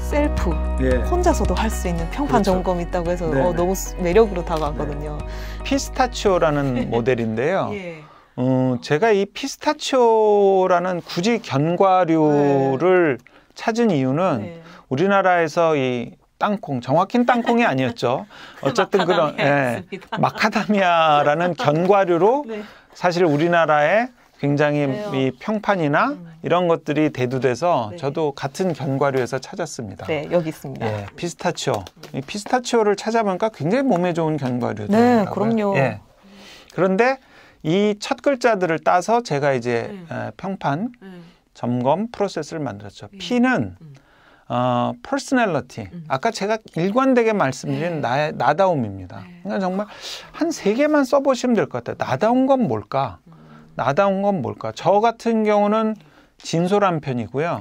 셀프 예. 혼자서도 할 수 있는 평판 그렇죠. 점검이 있다고 해서 네네. 너무 매력으로 다가왔거든요. 피스타치오라는 모델인데요. 예. 제가 이 피스타치오라는 굳이 견과류를 찾은 이유는 네. 우리나라에서 이 땅콩, 정확히는 땅콩이 아니었죠. 어쨌든 그런 마카다미아라는 견과류로 네. 사실 우리나라에 굉장히 그래요. 이 평판이나 이런 것들이 대두돼서 네. 저도 같은 견과류에서 찾았습니다. 네, 여기 있습니다. 예, 피스타치오. 이 피스타치오를 찾아보니까 굉장히 몸에 좋은 견과류더라고요. 네, 그럼요. 예. 그런데 이 첫 글자들을 따서 제가 이제 평판 점검 프로세스를 만들었죠. P는 personality. 아까 제가 일관되게 말씀드린 나다움입니다. 그러니까 정말 한 3개만 써보시면 될 것 같아요. 나다운 건 뭘까? 나다운 건 뭘까? 저 같은 경우는 진솔한 편이고요.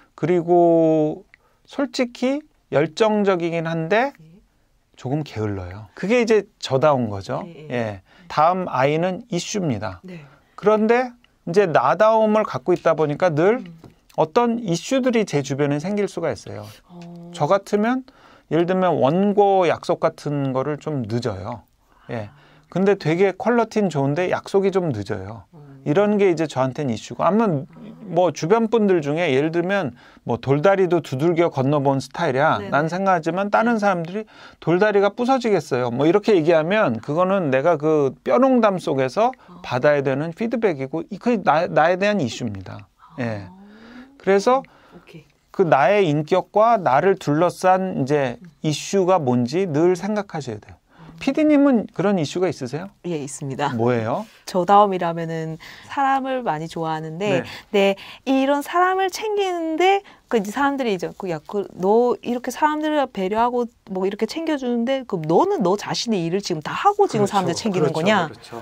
그리고 솔직히 열정적이긴 한데 조금 게을러요. 그게 이제 저다운 거죠. 예. 다음 I는 이슈입니다. 그런데 이제 나다움을 갖고 있다 보니까 늘 어떤 이슈들이 제 주변에 생길 수가 있어요. 저 같으면 예를 들면 원고 약속 같은 거를 좀 늦어요. 예. 근데 되게 퀄러티는 좋은데 약속이 좀 늦어요. 이런 게 이제 저한테는 이슈고. 아무튼 뭐 주변 분들 중에 예를 들면 뭐 돌다리도 두들겨 건너본 스타일이야. 네네. 난 생각하지만 다른 사람들이 돌다리가 부서지겠어요. 뭐 이렇게 얘기하면 그거는 내가 그 뼈농담 속에서 받아야 되는 피드백이고 그 나에 대한 이슈입니다. 예. 그래서 그 나의 인격과 나를 둘러싼 이제 이슈가 뭔지 늘 생각하셔야 돼요. PD님은 그런 이슈가 있으세요? 예, 있습니다. 뭐예요? 저다움이라면은 사람을 많이 좋아하는데, 네, 이런 사람을 챙기는데, 그 이제 사람들이 이제 너 이렇게 사람들을 배려하고 뭐 이렇게 챙겨주는데, 그 너는 너 자신의 일을 지금 다 하고 지금 사람들 챙기는 거냐? 그렇죠.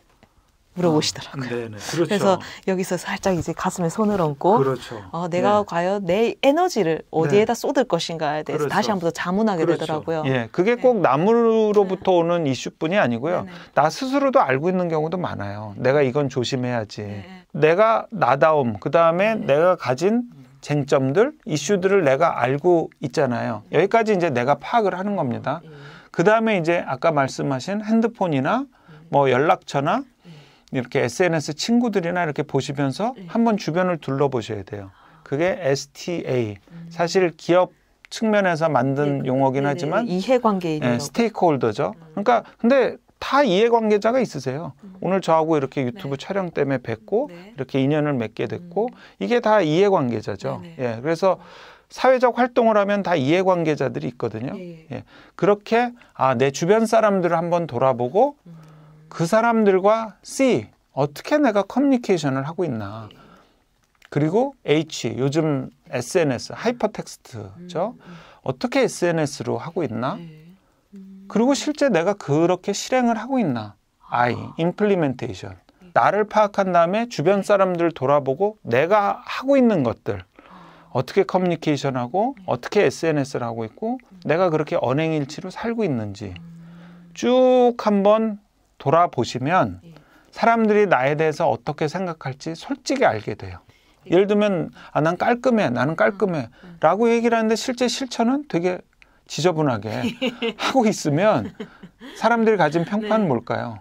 물어보시더라고요. 네네. 그렇죠. 그래서 여기서 살짝 이제 가슴에 손을 얹고, 그렇죠. 내가 과연 내 에너지를 어디에다 네. 쏟을 것인가에 대해서 그렇죠. 다시 한 번 더 자문하게 되더라고요. 예, 그게 꼭 남으로부터 오는 이슈뿐이 아니고요. 네네. 나 스스로도 알고 있는 경우도 많아요. 내가 이건 조심해야지. 내가 나다움, 그 다음에 내가 가진 쟁점들, 이슈들을 내가 알고 있잖아요. 여기까지 이제 내가 파악을 하는 겁니다. 그 다음에 이제 아까 말씀하신 핸드폰이나 뭐 연락처나 이렇게 SNS 친구들이나 이렇게 보시면서 한번 주변을 둘러보셔야 돼요. 그게 STA. 사실 기업 측면에서 만든 용어긴 하지만 이해관계 있는 스테이크홀더죠. 그러니까 근데 다 이해관계자가 있으세요. 오늘 저하고 이렇게 유튜브 촬영 때문에 뵙고 이렇게 인연을 맺게 됐고 이게 다 이해관계자죠. 예, 그래서 사회적 활동을 하면 다 이해관계자들이 있거든요. 예, 그렇게 내 주변 사람들을 한번 돌아보고 그 사람들과 C, 어떻게 내가 커뮤니케이션을 하고 있나. 그리고 H, 요즘 SNS, 하이퍼텍스트죠. 어떻게 SNS로 하고 있나. 그리고 실제 내가 그렇게 실행을 하고 있나. I, implementation. 나를 파악한 다음에 주변 사람들을 돌아보고 내가 하고 있는 것들. 어떻게 커뮤니케이션하고 어떻게 SNS를 하고 있고 내가 그렇게 언행일치로 살고 있는지 쭉 한번 돌아보시면 사람들이 나에 대해서 어떻게 생각할지 솔직히 알게 돼요. 예를 들면 난 깔끔해, 나는 깔끔해 라고 얘기를 하는데 실제 실천은 되게 지저분하게 하고 있으면 사람들이 가진 평판은 뭘까요?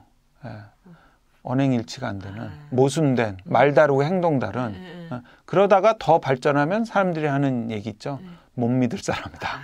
언행일치가 안 되는, 모순된, 말 다르고 행동 다른. 그러다가 더 발전하면 사람들이 하는 얘기 있죠. 못 믿을 사람이다.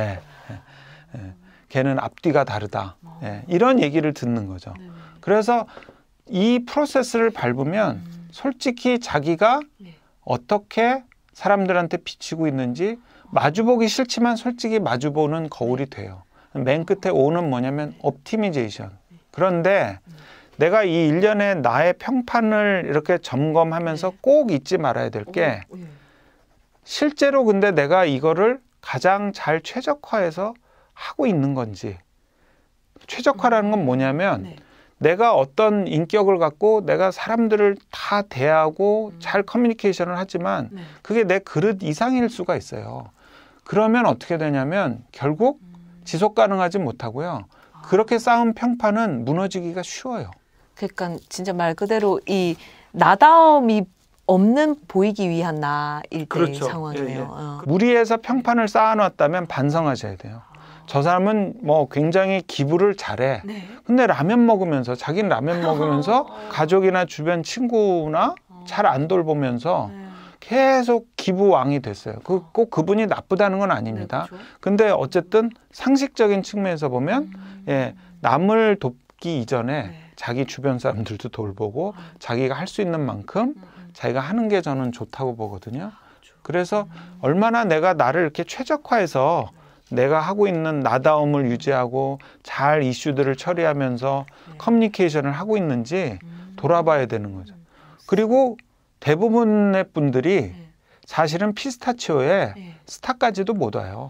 걔는 앞뒤가 다르다. 이런 얘기를 듣는 거죠. 그래서 이 프로세스를 밟으면 솔직히 자기가 어떻게 사람들한테 비치고 있는지 마주보기 싫지만 솔직히 마주보는 거울이 돼요. 맨 끝에 O는 뭐냐면 옵티미제이션. 그런데 내가 이 일련의 나의 평판을 이렇게 점검하면서 꼭 잊지 말아야 될 게 실제로 근데 내가 이거를 가장 잘 최적화해서 하고 있는 건지. 최적화라는 건 뭐냐면 내가 어떤 인격을 갖고 내가 사람들을 다 대하고 잘 커뮤니케이션을 하지만 그게 내 그릇 이상일 수가 있어요. 그러면 어떻게 되냐면 결국 지속 가능하지 못하고요. 그렇게 쌓은 평판은 무너지기가 쉬워요. 그러니까 진짜 말 그대로 이 나다움이 없는 보이기 위한 나일 때 상황이네요. 예, 예. 무리해서 평판을 쌓아놨다면 반성하셔야 돼요. 저 사람은 뭐 굉장히 기부를 잘해. 네. 근데 라면 먹으면서 자기는 라면 먹으면서 가족이나 주변 친구나 잘 안 돌보면서 계속 기부왕이 됐어요. 꼭 그분이 나쁘다는 건 아닙니다. 네, 그렇죠. 근데 어쨌든 상식적인 측면에서 보면 예, 남을 돕기 이전에 자기 주변 사람들도 돌보고 자기가 할 수 있는 만큼 자기가 하는 게 저는 좋다고 보거든요. 그래서 얼마나 내가 나를 이렇게 최적화해서 내가 하고 있는 나다움을 유지하고 잘 이슈들을 처리하면서 커뮤니케이션을 하고 있는지 돌아봐야 되는 거죠. 그리고 대부분의 분들이 사실은 피스타치오에 스타까지도 못 와요.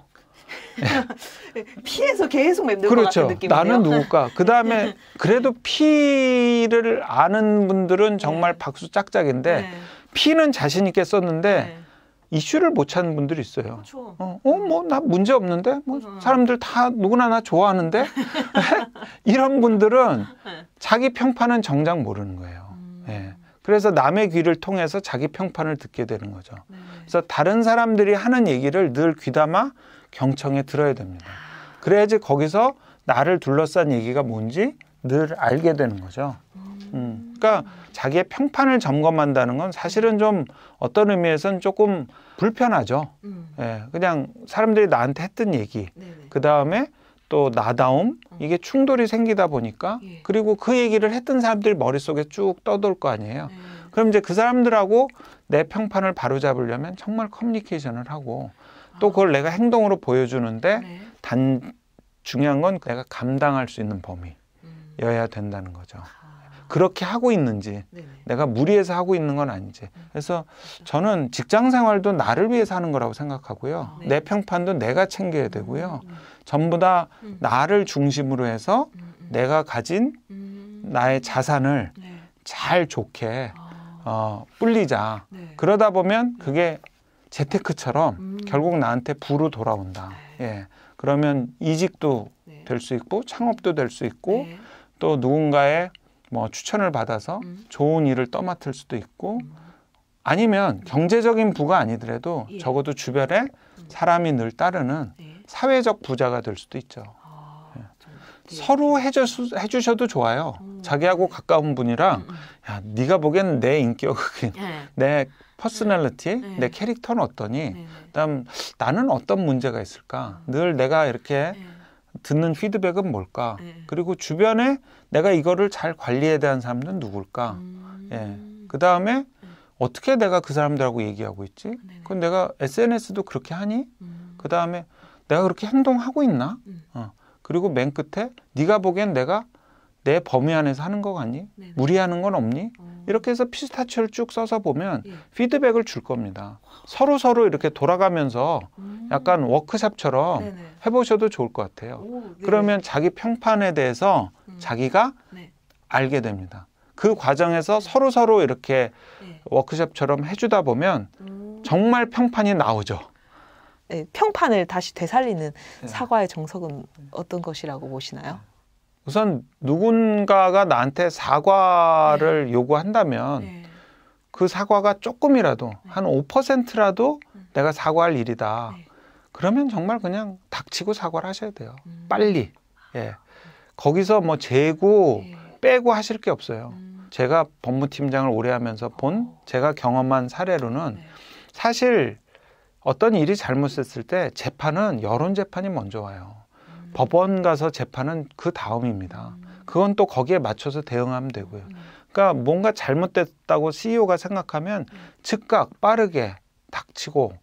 피에서 계속 맴돌 그렇죠. 것 같은 느낌이네요. 나는 누굴까? 그 다음에 그래도 피를 아는 분들은 정말 박수 짝짝인데 피는 자신 있게 썼는데 이슈를 못 찾는 분들이 있어요. 그렇죠. 뭐 나 문제 없는데 뭐 사람들 다 누구나 나 좋아하는데 이런 분들은 자기 평판은 정작 모르는 거예요. 예. 그래서 남의 귀를 통해서 자기 평판을 듣게 되는 거죠. 그래서 다른 사람들이 하는 얘기를 늘 귀담아 경청에 들어야 됩니다. 그래야지 거기서 나를 둘러싼 얘기가 뭔지 늘 알게 되는 거죠. 그러니까 자기의 평판을 점검한다는 건 사실은 좀 어떤 의미에서는 조금 불편하죠. 예, 그냥 사람들이 나한테 했던 얘기, 그 다음에 또 나다움, 이게 충돌이 생기다 보니까 그리고 그 얘기를 했던 사람들이 머릿속에 쭉 떠돌 거 아니에요. 그럼 이제 그 사람들하고 내 평판을 바로잡으려면 정말 커뮤니케이션을 하고 또 그걸 내가 행동으로 보여주는데 중요한 건 내가 감당할 수 있는 범위여야 된다는 거죠. 그렇게 하고 있는지 내가 무리해서 하고 있는 건 아닌지. 그래서 저는 직장 생활도 나를 위해서 하는 거라고 생각하고요. 내 평판도 내가 챙겨야 되고요. 전부 다 나를 중심으로 해서 내가 가진 나의 자산을 잘 좋게 불리자. 그러다 보면 그게 재테크처럼 결국 나한테 부로 돌아온다. 예. 그러면 이직도 될 수 있고 창업도 될 수 있고 또 누군가의 뭐 추천을 받아서 좋은 일을 떠맡을 수도 있고 아니면 경제적인 부가 아니더라도 적어도 주변에 사람이 늘 따르는 사회적 부자가 될 수도 있죠. 서로 해주셔도 좋아요. 자기하고 가까운 분이랑 야, 네가 보기엔 내 인격은 내 퍼스널리티, 내 캐릭터는 어떠니? 그다음 나는 어떤 문제가 있을까? 늘 내가 이렇게 듣는 피드백은 뭘까? 그리고 주변에 내가 이거를 잘 관리해야 되는 사람들은 누굴까? 예. 그 다음에 어떻게 내가 그 사람들하고 얘기하고 있지? 그건 내가 SNS도 그렇게 하니? 그 다음에 내가 그렇게 행동하고 있나? 그리고 맨 끝에 네가 보기엔 내가 내 범위 안에서 하는 거 같니? 무리하는 건 없니? 이렇게 해서 피스타치오를 쭉 써서 보면 피드백을 줄 겁니다. 서로 이렇게 돌아가면서 약간 워크숍처럼 해보셔도 좋을 것 같아요. 그러면 자기 평판에 대해서 자기가 알게 됩니다. 그 과정에서 서로 이렇게 워크숍처럼 해주다 보면 정말 평판이 나오죠. 네, 평판을 다시 되살리는 사과의 정석은 어떤 것이라고 보시나요? 우선 누군가가 나한테 사과를 요구한다면 그 사과가 조금이라도 한 5%라도 내가 사과할 일이다. 그러면 정말 그냥 닥치고 사과를 하셔야 돼요. 빨리. 예. 거기서 뭐 재고 빼고 하실 게 없어요. 제가 법무팀장을 오래 하면서 본 제가 경험한 사례로는 사실 어떤 일이 잘못됐을 때 재판은 여론 재판이 먼저 와요. 법원 가서 재판은 그 다음입니다. 그건 또 거기에 맞춰서 대응하면 되고요. 그러니까 뭔가 잘못됐다고 CEO가 생각하면 즉각 빠르게 닥치고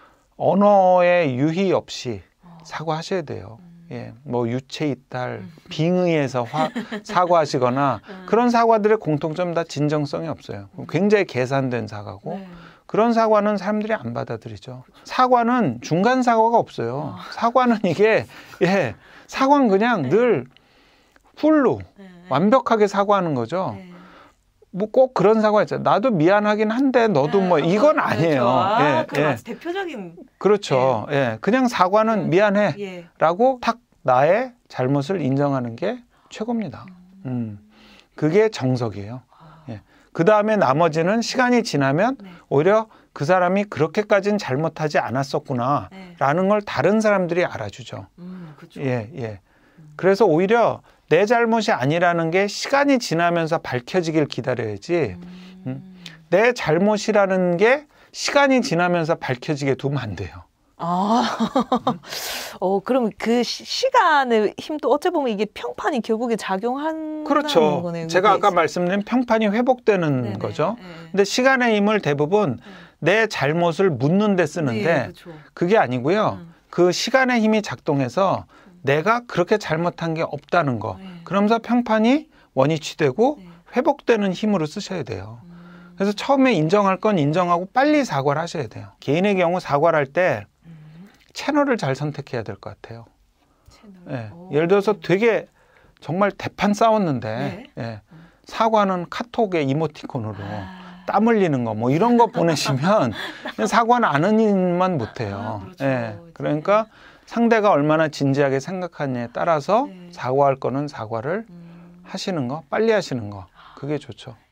언어의 유희 없이 사과하셔야 돼요. 예, 뭐 유체 이탈, 빙의해서 사과하시거나 그런 사과들의 공통점 다 진정성이 없어요. 굉장히 계산된 사과고 그런 사과는 사람들이 안 받아들이죠. 사과는 중간 사과가 없어요. 사과는 이게 사과는 그냥 늘 풀로 완벽하게 사과하는 거죠. 뭐 꼭 그런 사과 있잖아요. 나도 미안하긴 한데 너도 뭐 이건 아니에요. 그렇죠. 대표적인 그렇죠. 그냥 사과는 미안해라고 딱 나의 잘못을 인정하는 게 최고입니다. 그게 정석이에요. 그 다음에 나머지는 시간이 지나면 오히려 그 사람이 그렇게까지는 잘못하지 않았었구나라는 걸 다른 사람들이 알아주죠. 그렇죠. 예, 예. 그래서 오히려 내 잘못이 아니라는 게 시간이 지나면서 밝혀지길 기다려야지. 내 잘못이라는 게 시간이 지나면서 밝혀지게 두면 안 돼요. 그럼 그 시간의 힘도 어찌 보면 이게 평판이 결국에 작용하는 그렇죠. 거네요. 제가 아까 말씀드린 평판이 회복되는 네네. 거죠. 네. 근데 시간의 힘을 대부분 내 잘못을 묻는 데 쓰는데 네, 그렇죠. 그게 아니고요. 그 시간의 힘이 작동해서 내가 그렇게 잘못한 게 없다는 거. 그러면서 평판이 원위치되고 회복되는 힘으로 쓰셔야 돼요. 그래서 처음에 인정할 건 인정하고 빨리 사과를 하셔야 돼요. 개인의 경우 사과를 할 때 채널을 잘 선택해야 될 것 같아요. 예. 예를 들어서 되게 정말 대판 싸웠는데 예. 사과는 카톡의 이모티콘으로 땀 흘리는 거 뭐 이런 거 보내시면 사과는 아는 일만 못해요. 그렇죠. 예. 그러니까 상대가 얼마나 진지하게 생각하느냐에 따라서 사과할 거는 사과를 하시는 거, 빨리 하시는 거 그게 좋죠.